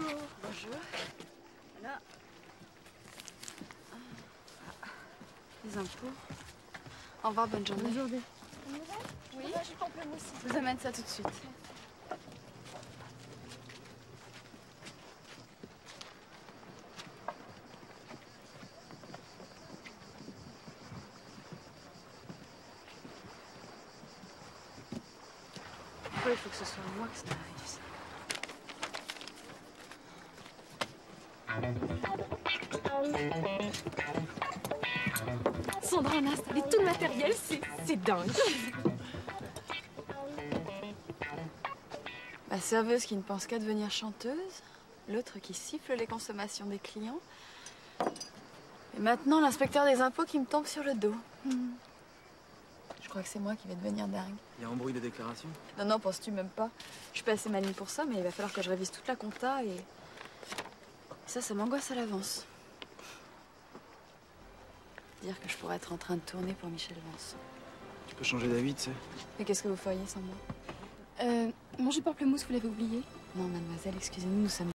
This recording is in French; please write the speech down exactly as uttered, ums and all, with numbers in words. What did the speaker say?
Bonjour. Voilà. Ah. Les impôts. Au revoir, bonne journée. Bonne journée. Oui, je vous amène ça tout de suite. Pourquoi il faut que ce soit moi que ça arrive, ça? Sandra en a installé tout le matériel, c'est dingue. La serveuse qui ne pense qu'à devenir chanteuse, l'autre qui siffle les consommations des clients, et maintenant l'inspecteur des impôts qui me tombe sur le dos. Hmm. Je crois que c'est moi qui vais devenir dingue. Il y a embrouille de déclaration? Non, non, penses-tu même pas. Je suis pas assez maligne pour ça, mais il va falloir que je révise toute la compta et... Ça, ça m'angoisse à l'avance. Dire que je pourrais être en train de tourner pour Michel Vance. Tu peux changer d'avis, tu sais. Mais qu'est-ce que vous feriez sans moi? Euh, manger pamplemousse, vous l'avez oublié? Non, mademoiselle, excusez-nous, nous sommes...